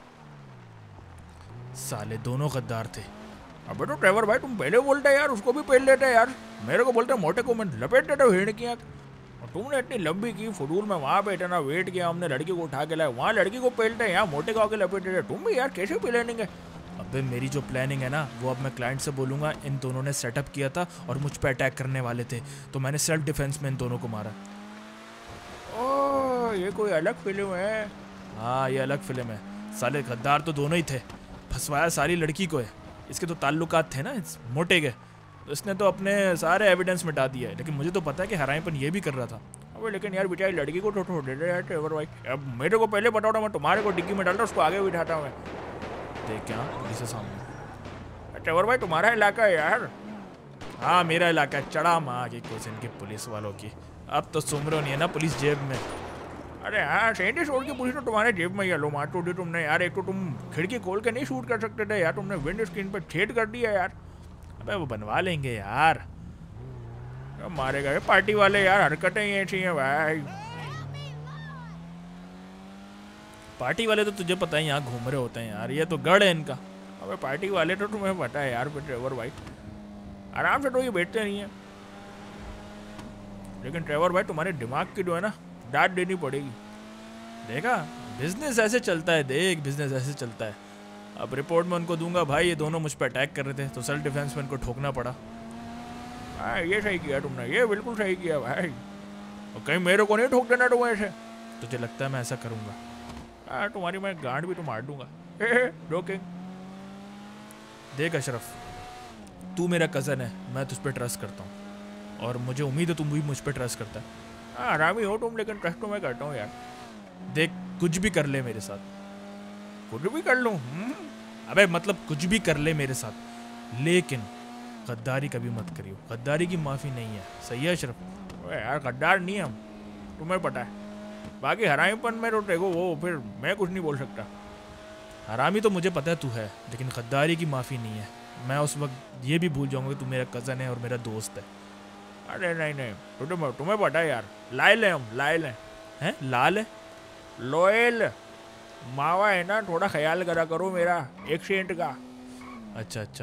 साले दोनों गद्दार थे। अबे तो ड्राइवर भाई तुम पहले बोलते यार, उसको भी पहन लेते यार। मेरे को बोलते मोटे को मैं लपेट देता भेड़ की आँख। और तुमने इतनी लंबी की फुडूल में, वहाँ पे इतना वेट किया हमने, लड़की को उठा के लाए, वहाँ लड़की को पहनते यहाँ मोटे को आके लपेट देते। तुम भी यार कैसे प्लानिंग है? अबे मेरी जो प्लानिंग है ना, वो अब मैं क्लाइंट से बोलूँगा। इन दोनों ने सेटअप किया था और मुझ पर अटैक करने वाले थे, तो मैंने सेल्फ डिफेंस में इन दोनों को मारा। ओह ये कोई अलग फिल्म है। हाँ ये अलग फिल्म है। साले गद्दार तो दोनों ही थे, फंसवाया सारी लड़की को है। इसके तो ताल्लुकात थे ना इस मोटे के, तो इसने तो अपने सारे एविडेंस मिटा दिया है। लेकिन मुझे तो पता है कि हराईपन ये भी कर रहा था। अबे लेकिन यार बेचारी लड़की को तो छोड़ दे यार ड्राइवर भाई। अब मेरे को पहले बताओ ना, मैं तुम्हारे को डिग्गी में डालता, उसको आगे बिठाता हूँ मैं। देख क्या पुलिस है सामने। ड्राइवर भाई तुम्हारा इलाका है यार। हाँ मेरा इलाका है। चढ़ा माँ की कुछ इनके पुलिस वालों की। अब तो सुमरो नहीं है ना पुलिस जेब में। अरे हाँ सेंटी शोर की पुलिस तो तुम्हारे जेब में ही है। लो मार तो दी तुमने यार। एक तो तुम खिड़की खोल के नहीं शूट कर सकते थे यार, तुमने विंडो स्क्रीन पर छेद कर दिया यार। अबे वो बनवा लेंगे यार। मारेगा ये पार्टी वाले यार, हरकतें ही ऐसी हैं भाई। पार्टी वाले तो तुझे पता है यहाँ घूम रहे होते हैं यार, ये तो गढ़ है इनका। अबे पार्टी वाले तो तुम्हें पता है यार ड्राइवर भाई, आराम से तो ये बैठते नहीं है। लेकिन ड्राइवर भाई तुम्हारे दिमाग की जो है ना, डांट देनी पड़ेगी। देखा, बिजनेस ऐसे चलता है। देख बिजनेस ऐसे चलता है। अब रिपोर्ट में उनको दूंगा भाई ये दोनों मुझ पर अटैक कर रहे थे, तो सेल्फ डिफेंस में इनको ठोकना पड़ा। हाँ ये सही किया तुमने, ये बिल्कुल सही किया भाई। और कहीं मेरे को नहीं ठोक देना तुम ऐसे। तुझे लगता है मैं ऐसा करूँगा? हाँ तुम्हारी मैं गांड भी तो मार दूंगा। रोकेंगे। देख अशरफ, तू मेरा कज़न है, मैं तुझ पर ट्रस्ट करता हूँ और मुझे उम्मीद है तुम भी मुझ पर ट्रस्ट करता है। हाँ आरामी हो तुम, लेकिन ट्रस्ट तो मैं करता हूँ यार। देख कुछ भी कर ले मेरे साथ, कुछ भी कर लूँ। अबे मतलब कुछ भी कर ले मेरे साथ, लेकिन गद्दारी कभी मत करियो। गद्दारी की माफ़ी नहीं है, सही है अशरफ? अरे यार गद्दार नहीं हम, तुम्हें पता है। बाकी हरामीपन में तो देखो वो फिर मैं कुछ नहीं बोल सकता। हरामी तो मुझे पता है तू है, लेकिन गद्दारी की माफ़ी नहीं है। मैं उस वक्त ये भी भूल जाऊंगा कि तू मेरा कज़न है और मेरा दोस्त है। अरे नहीं नहीं, तुम्हें पता है यार, लायल है हम, लायल है। हैं? लाल है? लोयल मावा है ना, थोड़ा ख्याल करा करो मेरा एक्सीडेंट का। अच्छा अच्छा।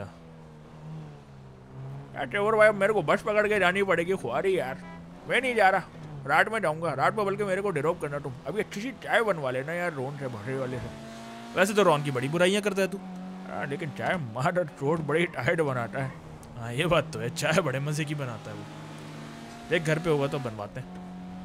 यार ड्राइवर भाई मेरे को बस पकड़ के जानी पड़ेगी खुआरी यार। मैं नहीं जा रहा, रात में जाऊंगा। रात में बल्कि मेरे को ड्रॉप करना तुम। अभी अच्छी सी चाय बनवा लेना यार, रोन से भरे वाले से। वैसे तो रॉन की बड़ी बुराइयां करता है तू। हाँ, लेकिन चाय मार और चोट बड़ी टाइट बनाता है। हाँ ये बात तो है, चाय बड़े मजे की बनाता है वो। देख घर पे होगा तो बनवाते हैं।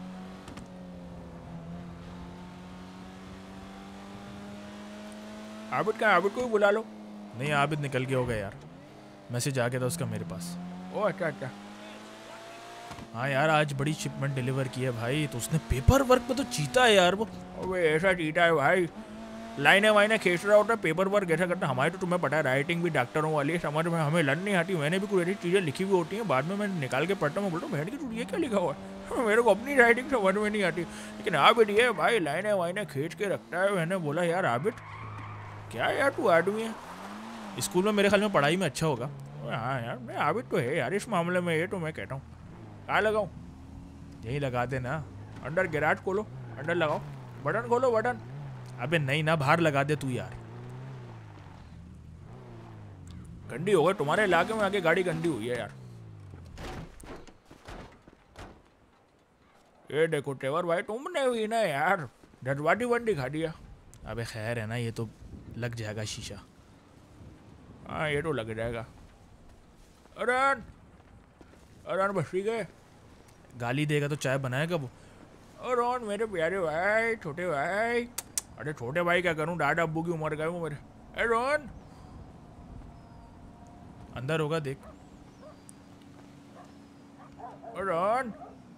आबिद का, आबिद को भी बुला लो। नहीं आबिद निकल गया होगा यार, मैसेज आ गया था उसका मेरे पास। ओ अच्छा अच्छा। हाँ यार आज बड़ी शिपमेंट डिलीवर की है भाई, तो उसने पेपर वर्क में तो चीता है यार वो। अबे ऐसा चीटा है भाई, लाइनें वाइनें खींच रहा होता है, पेपर वर्क ऐसा करता है। हमारी तो तुम्हें पता है राइटिंग भी डॉक्टरों वाली है, समझ में हमें लर्न नहीं आती। मैंने भी कुछ ऐसी चीज़ें लिखी हुई होती हैं, बाद में मैं निकाल के पढ़ता हूँ, बोलता हूँ बहन की चुड़ी ये क्या लिखा हुआ है, मेरे को अपनी राइटिंग समझ में नहीं आती। लेकिन आबिद ये भाई लाइनें वाइनें खींच के रखता है। मैंने बोला यार आबिद क्या यार तू आदमी है। स्कूल में मेरे ख्याल में पढ़ाई में अच्छा होगा। हाँ यार मैं आबिद तो है यार इस मामले में, ये तो मैं कहता हूँ। कहाँ लगाऊँ? यही लगा दे ना। अंदर गैराज खोलो, अंदर लगाओ, बटन खोलो बटन। अबे नहीं ना, बाहर लगा दे तू यार। गंदी हो गई तुम्हारे इलाके में आके, गाड़ी गंदी हुई है यार। ये देखो टेवर भाई तुमने भी ना यार जज्बाती बन दिखा दिया। अबे खैर है ना, ये तो लग जाएगा शीशा। हाँ ये तो लग जाएगा। अरन अरन बस ठीक है। गाली देगा तो चाय बनाएगा वो। अरन मेरे प्यारे भाई, छोटे भाई। अरे छोटे भाई क्या करूं, दादा अब्बू की उम्र का है वो मेरे। अरन अंदर होगा देख। अरन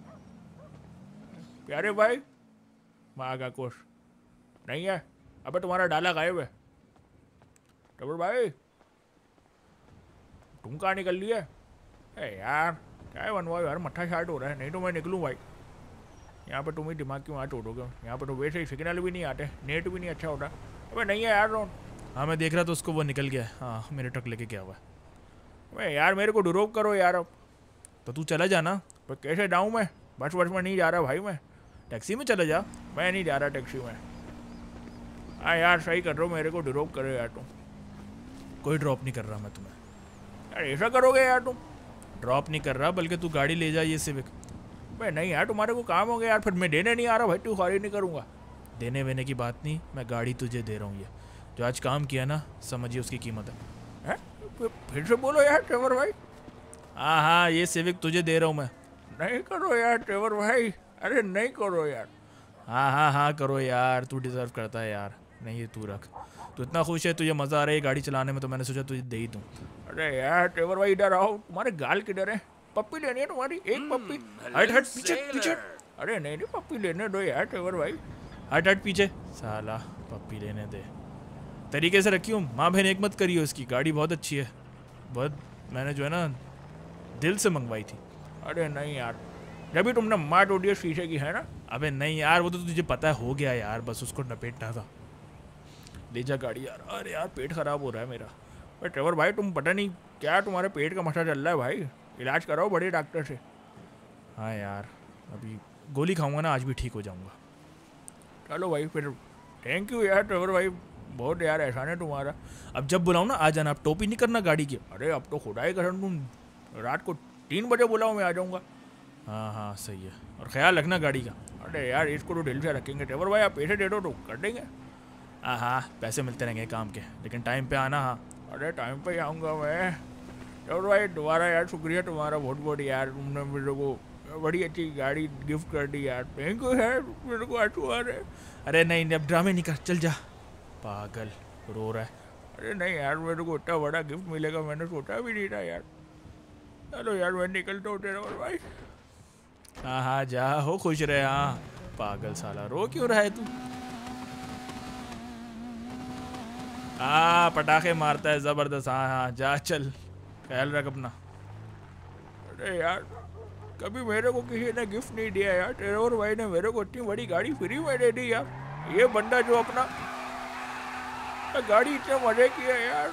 प्यारे भाई, माँ का कुछ नहीं है। अबे तुम्हारा डाला गायब है। टबर भाई तुम कहाँ निकल लिए? यार क्या बनवाओ यार, मट्ठा शार्ट हो रहा है। नहीं तो मैं निकलूँ भाई, यहाँ पे तुम ही दिमाग की वहाँ तोड़ोगे। यहाँ पे तो वैसे ही सिग्नल भी नहीं आते, नेट भी नहीं अच्छा होता। अबे नहीं है यार रोन। हाँ मैं देख रहा था उसको, वो निकल गया है। हाँ मेरे ट्रक लेके गया हुआ है। अबे यार मेरे को ड्रॉप करो यार अब। तो तू चला जाना। पर कैसे जाऊँ मैं? बस बस में नहीं जा रहा भाई मैं। टैक्सी में चला जा। मैं नहीं जा रहा टैक्सी में। हाँ यार सही कर रहे हो, मेरे को ड्रॉप करो यार तुम। कोई ड्रॉप नहीं कर रहा मैं तुम्हें। यार ऐसा करोगे यार तुम? ड्रॉप नहीं कर रहा, बल्कि तू गाड़ी ले जा ये सिविक। भाई नहीं यार तुम्हारे को काम हो गया यार, फिर मैं देने नहीं आ रहा भाई, तू खाली नहीं करूँगा। देने वेने की बात नहीं, मैं गाड़ी तुझे दे रहा हूँ। ये जो आज काम किया ना, समझिए उसकी कीमत है। हैं? फिर से बोलो यार ट्रेवर भाई। हाँ हाँ ये सिविक तुझे दे रहा हूँ मैं। नहीं करो यार ट्रेवर भाई, अरे नहीं करो यार। हाँ हाँ हाँ करो यार, तू डिज़र्व करता है यार। नहीं तू रख, तू इतना खुश है, तुझे मज़ा आ रहा है गाड़ी चलाने में, तो मैंने सोचा तुझे दे ही दूँ। अरे यार ट्रेवर भाई इधर आओ, तुम्हारे गाल किधर है? पप्पी लेनी है तुम्हारी, एक पप्पी। हट हट पीछे पीछे। अरे नहीं नहीं पप्पी लेने दो यार ट्रेवर भाई। हट हट पीछे साला, पप्पी लेने दे। तरीके से रखी हूँ, माँ बहन एक मत करियो। इसकी गाड़ी बहुत अच्छी है, बहुत मैंने जो है ना दिल से मंगवाई थी। अरे नहीं यार, जब भी तुमने मार उड़ी शीशे की है ना। अबे नहीं यार, वो तो तुझे पता है हो गया यार, बस उसको लपेटना था। ले जा गाड़ी यार। अरे यार पेट खराब हो रहा है मेरा। अरे ट्रेवर भाई तुम पता नहीं क्या तुम्हारे पेट का मसला चल रहा है भाई, इलाज कराओ बड़े डॉक्टर से। हाँ यार अभी गोली खाऊंगा ना, आज भी ठीक हो जाऊंगा। चलो भाई फिर, थैंक यू यार ट्रेवर भाई, बहुत यार एहसान है तुम्हारा। अब जब बुलाऊँ ना आ जाना, अब टोपी नहीं करना गाड़ी की। अरे अब तो खुदाई कसम तुम रात को 3 बजे बुलाओ मैं आ जाऊँगा। हाँ हाँ सही है, और ख्याल रखना गाड़ी का। अरे यार इसको तो दिल से रखेंगे ट्रेवर भाई, आप पैसे दे दो तो कर देंगे। हाँ हाँ पैसे मिलते रहेंगे काम के, लेकिन टाइम पे आना। हाँ अरे टाइम पे ही आऊँगा मैं। ट्रेवर भाई दोबारा यार शुक्रिया तुम्हारा बहुत बहुत यार, तुमने मेरे को बड़ी अच्छी गाड़ी गिफ्ट कर दी यार, थैंक यू यार, मेरे को आंसू आ रहे। अरे नहीं नहीं अब ड्रामे नहीं कर, चल जा। पागल रो रहा है। अरे नहीं यार मेरे को इतना बड़ा गिफ्ट मिलेगा मैंने सोचा भी नहीं था यार। चलो यार मैं निकलता हूँ ट्रेवर भाई। हाँ हाँ जा, हो खुश रहे। हाँ पागल साला, रो क्यों रहा है तू? हाँ पटाखे मारता है जबरदस्त। हाँ हाँ जा चल, ख्याल रख अपना। अरे यार कभी मेरे को किसी ने गिफ्ट नहीं दिया यार, ट्रेवर भाई ने मेरे को इतनी बड़ी गाड़ी फ्री में दे दी यार। ये बंदा जो अपना गाड़ी इतने मजे की है यार,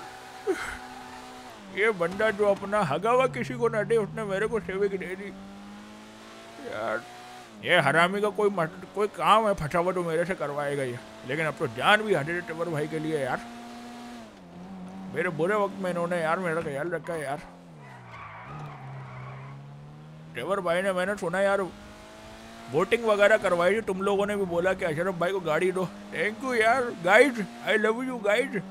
ये बंदा जो अपना हगावा किसी को न दे, उसने मेरे को सेविक दे दी यार। ये हरामी का कोई काम है फंसा हुआ तो मेरे से करवाएगा ये, लेकिन अब तो जान भी हटे ट्रेवर भाई के लिए यार। मेरे बुरे वक्त में इन्होंने यार मेरा ख्याल रखा है यार। ट्रेवर भाई ने, मैंने सुना यार वोटिंग वगैरह करवाई थी, तुम लोगों ने भी बोला कि अशरफ भाई को गाड़ी दो। थैंक यू यार guide, I love you guide.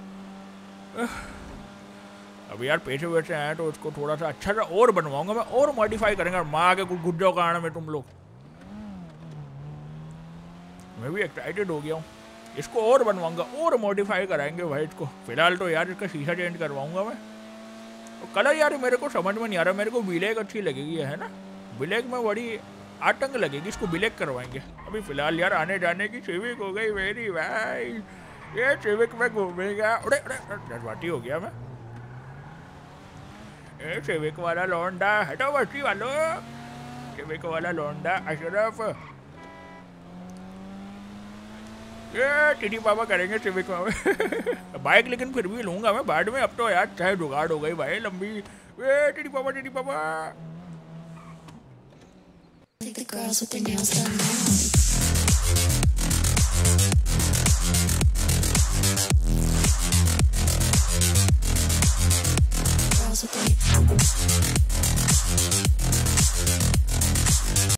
अब यार पैसे वैसे आए तो उसको थोड़ा सा अच्छा सा और बनवाऊंगा मैं, और मॉडिफाई करेंगे। माँ के कुछ गुड्डों का आना में तुम लोग, मैं भी एक्साइटेड हो गया हूँ। इसको और बनवाऊंगा, और मॉडिफाई कराएंगे भाई इसको। फिलहाल तो यार इसका शीशा चेंज करवाऊंगा मैं। तो कलर यार मेरे को समझ में नहीं आ रहा, मेरे को ब्लैक अच्छी लगेगी है ना, ब्लैक में बड़ी आतंक लगेगी, इसको ब्लैक करवाएंगे। अभी फिलहाल यार आने जाने की सिविक हो गई मेरी भाई, ये सिविक में घूमेगा। अरे अरे जज्बाती हो गया मैं। ए सिविक वाला लौंडा हटो, बस्ती वालों, सिविक वाला लौंडा अशरफ। ये टीटी पापा करेंगे सिविक में। बाइक लेकिन फिर भी लूंगा मैं बाद में, अब तो यार चाहे जुगाड़ हो गई भाई लंबी। ये टीटी पापा, टीटी पापा। Like the girls with their nails done now.